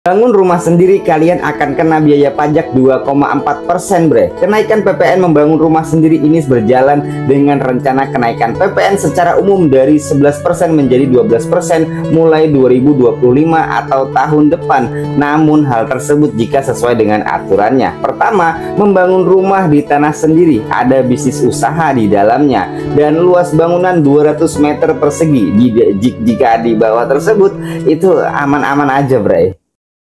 Bangun rumah sendiri kalian akan kena biaya pajak 2,4% bre. Kenaikan PPN membangun rumah sendiri ini berjalan dengan rencana kenaikan PPN secara umum dari 11% menjadi 12% mulai 2025 atau tahun depan. Namun hal tersebut jika sesuai dengan aturannya. Pertama, membangun rumah di tanah sendiri, ada bisnis usaha di dalamnya dan luas bangunan 200 meter persegi. Jika di bawah tersebut itu aman-aman aja bre.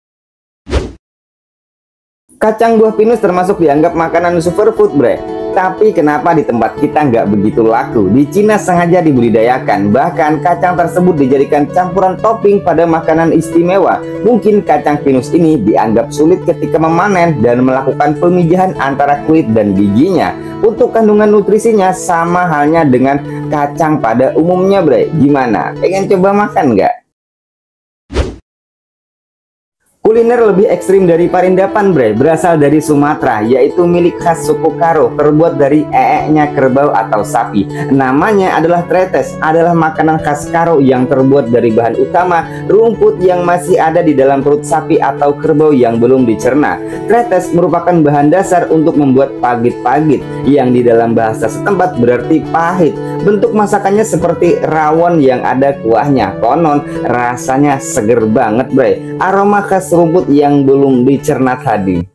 Kacang buah pinus termasuk dianggap makanan superfood bre. Tapi kenapa di tempat kita nggak begitu laku? Di Cina sengaja dibudidayakan. Bahkan kacang tersebut dijadikan campuran topping pada makanan istimewa. Mungkin kacang pinus ini dianggap sulit ketika memanen dan melakukan pemijahan antara kulit dan bijinya. Untuk kandungan nutrisinya sama halnya dengan kacang pada umumnya bre. Gimana? Pengen coba makan nggak? Kuliner lebih ekstrim dari parindapan bre, berasal dari Sumatera, yaitu milik khas suku Karo, terbuat dari eeknya kerbau atau sapi. Namanya adalah tretes, adalah makanan khas Karo yang terbuat dari bahan utama rumput yang masih ada di dalam perut sapi atau kerbau yang belum dicerna. Tretes merupakan bahan dasar untuk membuat pagit-pagit, yang di dalam bahasa setempat berarti pahit. Bentuk masakannya seperti rawon yang ada kuahnya. Konon rasanya seger banget bre, aroma khas rumput yang belum dicerna tadi.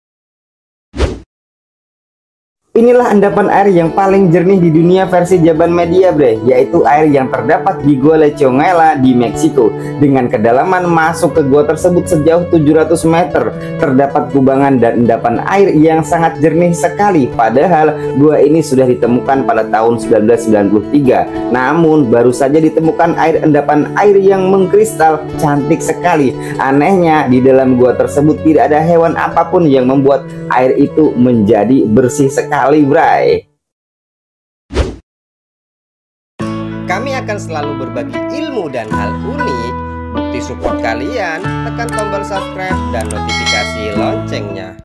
Inilah endapan air yang paling jernih di dunia versi Jaban Media bre, yaitu air yang terdapat di Gua Leconguela di Meksiko. Dengan kedalaman masuk ke gua tersebut sejauh 700 meter, terdapat kubangan dan endapan air yang sangat jernih sekali. Padahal gua ini sudah ditemukan pada tahun 1993. Namun baru saja ditemukan endapan air yang mengkristal cantik sekali. Anehnya di dalam gua tersebut tidak ada hewan apapun yang membuat air itu menjadi bersih sekali. Bray. Kami akan selalu berbagi ilmu dan hal unik. Bukti support kalian, tekan tombol subscribe dan notifikasi loncengnya.